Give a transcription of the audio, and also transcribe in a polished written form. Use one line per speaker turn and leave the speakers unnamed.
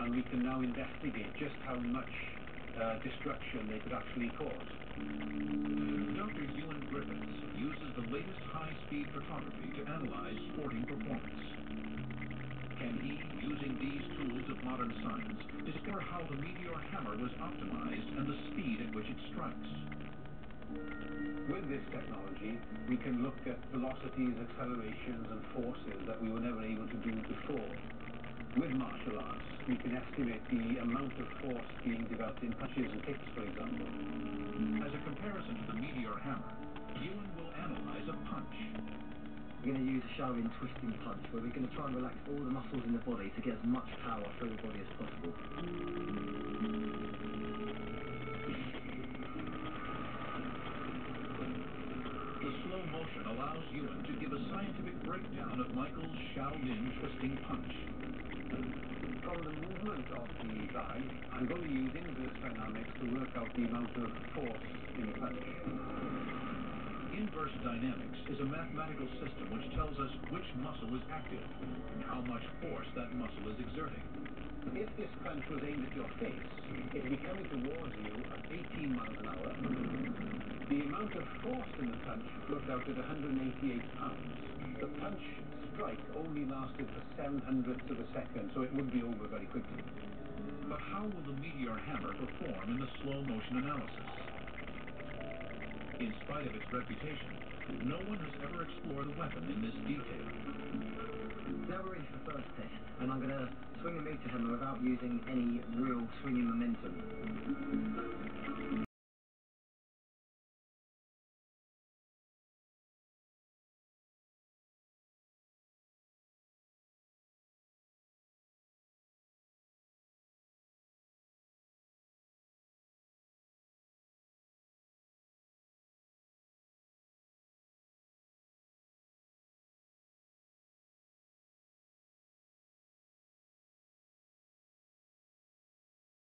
and we can now investigate just how much destruction they could actually cause.
Dr. Ewan Griffiths uses the latest high-speed photography to analyze sporting performance. Can he, using these tools of modern science, discover how the Meteor Hammer was optimized and the speed at which it strikes?
With this technology, we can look at velocities, accelerations, and forces that we were never able to do before. With martial arts, we can estimate the amount of force being developed in punches and kicks, for example.
As a comparison to the Meteor Hammer, Ewan will analyze a punch.
We're going to use a Shaolin twisting punch, where we're going to try and relax all the muscles in the body to get as much power through the body as possible.
The slow motion allows Ewan to give a scientific breakdown of Michael's Shaolin twisting punch.
From the movement of the thigh, I'm going to use inverse dynamics to work out the amount of force in the punch.
Inverse dynamics is a mathematical system which tells us which muscle is active and how much force that muscle is exerting.
If this punch was aimed at your face, it would be coming towards you at 18 miles an hour. The amount of force in the punch worked out at 188 pounds. The punch strike only lasted for 700ths of a second, so it would be over very quickly.
But how will the Meteor Hammer perform in the slow motion analysis? In spite of its reputation, no one has ever explored the weapon in this detail.
Now we're ready for the first test, and I'm going to swing the Meteor Hammer without using any real swinging momentum.